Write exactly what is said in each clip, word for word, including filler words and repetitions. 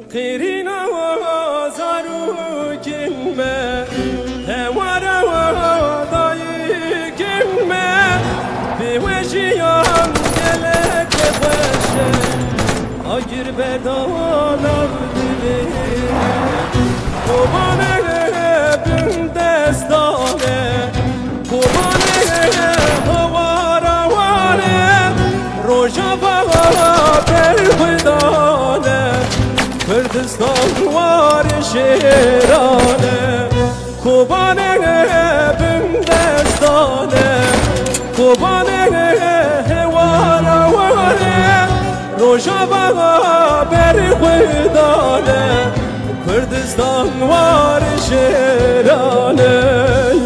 قیرین آزارو کنمه هواره دایی کنمه بیوشیان گلک بشه آگیر بدانم دلی قربانه بین دستانه قربانه هواره واره روژا بغا پر خدانه کردستان وار شیرانه قربانه بین دستانه قربانه هواره واره روژا بغا پر خدانه کردستان وار شیرانه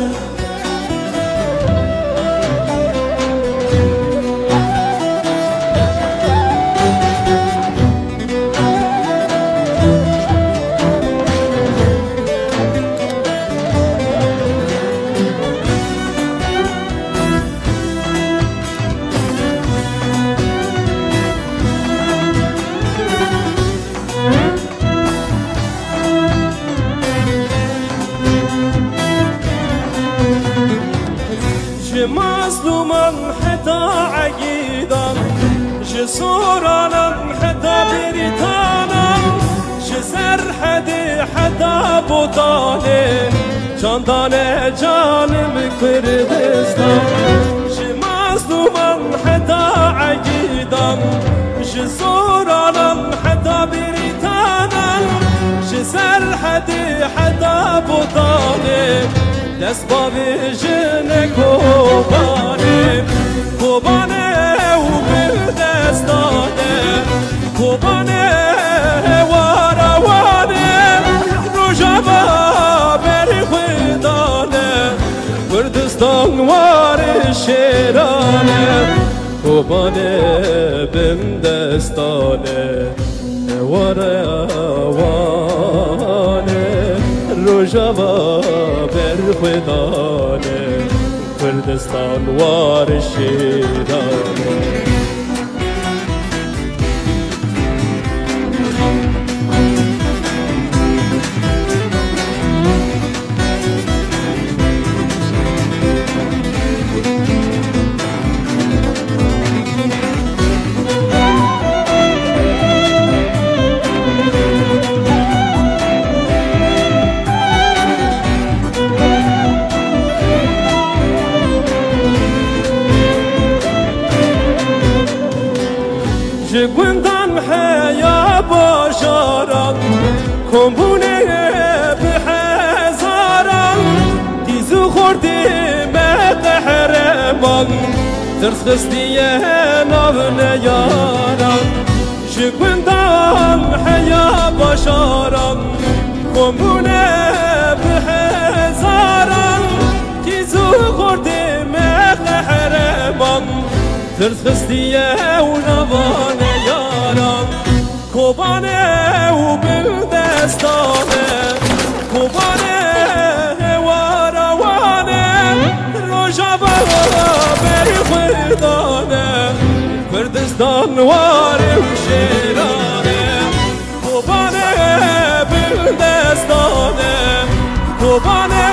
مظلوما حتى عقيدا جسورانا حتى بريتانا جسر حدي حتى بوطاني جانداني جانم كردستان مظلوما حتى عقيدا جسورانا حتى بريتانا جسر حدي حتى بوطاني لسباب جن کوبانه کوبانه و بردستانه کوبانه واروانه روژاوا بر خدانه کردستان وار شیرانه کوبانه بندستانه واروانه روژاوا خدانه کردستان وار شیرانه جگوندان حیا باشاران کمبونه به هزاران دیزو خوردی قهرمان ترس خستیه ناو نیاران جگوندان حیا باشاران کمبونه به هزاران دیزو خوردی قهرمان ترس خستیه و نوانه یاران کوبانه و بلدستانه کوبانه واروانه روژا بر خدانه کردستان وار شیرانه کوبانه بلدستانه کوبانه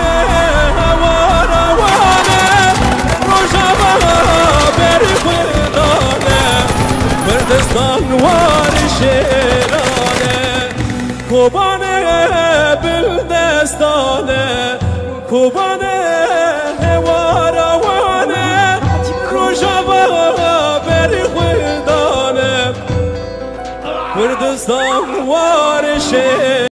واروانه روژا بر خدانه کردستان وار شیرانه کوبانه بلدستانه کوبانه واروانه روژا بر خدانه کردستان وار شیرانه